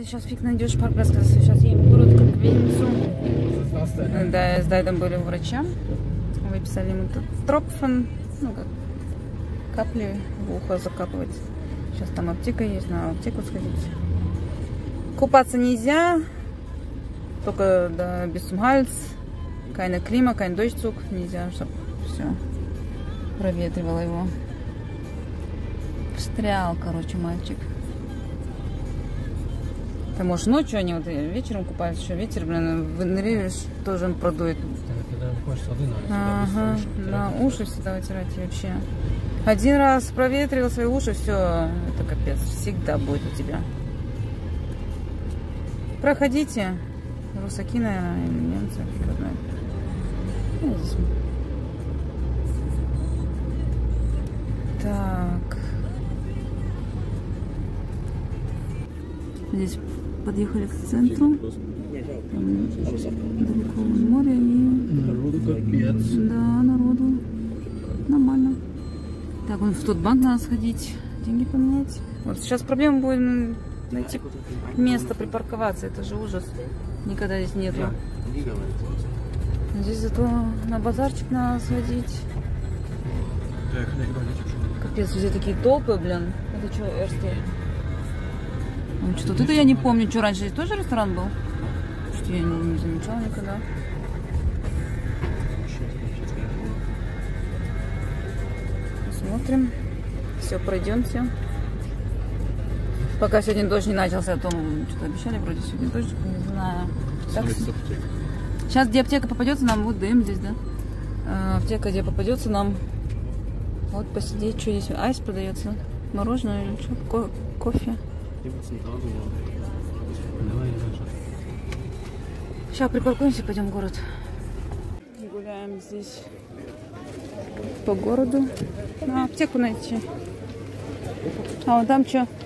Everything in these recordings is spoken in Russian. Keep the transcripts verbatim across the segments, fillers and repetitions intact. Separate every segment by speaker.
Speaker 1: сейчас фиг найдешь парк-плац. Сейчас едем в город, как в Винницу. Да, с Дайдом были у врача. Выписали ему тут тропфен, ну как капли в ухо закапывать. Сейчас там аптека есть, на аптеку сходить. Купаться нельзя, только да, без сумгальц, keine клима, kein Durchzug, нельзя, чтобы все проветривало его. Встрял, короче, мальчик. Ты можешь ночью, они вот вечером купаются, еще ветер, блин, выныриваешь, тоже он продует. Ага, на уши всегда вытирать вообще. Один раз проветрил свои уши, все, это капец, всегда будет у тебя. Проходите. Русаки, наверное, или немцы, кто знает. Так. Здесь подъехали к центру. Там далеко море и...
Speaker 2: Народу капец.
Speaker 1: Да, народу. Нормально. Так, вон в тот банк надо сходить, деньги поменять. Вот сейчас проблема будет найти место припарковаться. Это же ужас. Никогда здесь нету. Здесь зато на базарчик надо сходить. Капец, везде такие толпы, блин. Это что, Эрсте? Ну, что-то это я не помню. Что, раньше здесь тоже ресторан был? Что я не, не замечала никогда. Посмотрим. Все, пройдемся. Пока сегодня дождь не начался, а то что-то обещали, вроде сегодня дождик, не знаю. Так, сейчас, где аптека попадется, нам будет дым здесь, да? А, аптека, где попадется, нам вот посидеть, что здесь. Айс продается, мороженое или что? Ко кофе. Сейчас припаркуемся, пойдем в город. Гуляем здесь по городу. На аптеку найти. А вон там что?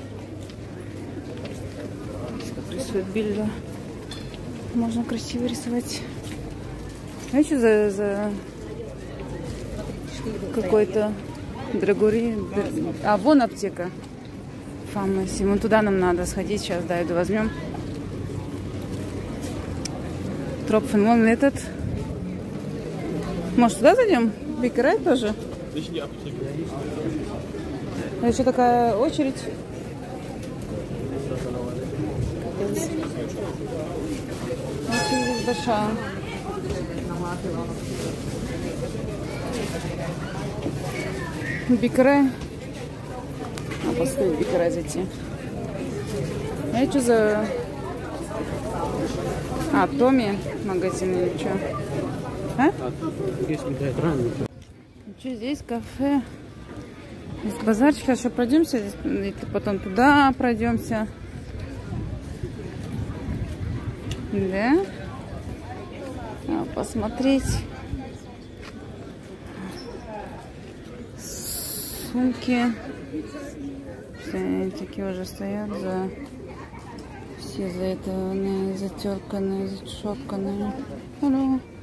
Speaker 1: Рисует бильда. Можно красиво рисовать. А что за, за какой-то драгури? А вон аптека. Фамаси. Вон туда нам надо сходить. Сейчас, да, иду возьмем. Тропфен. Вон этот. Может, туда зайдем? Бикерай тоже? А еще такая очередь. Очередь большая. Бикерай. А после Бикерай зайти. А это что за... А, Томми магазин или что? А? Что здесь? Кафе. Здесь базарчик. Сейчас пройдемся. И потом туда пройдемся. Да? А, посмотреть. Сумки. Все такие уже стоят за... Все за это затерканные, зашопканные. Алло.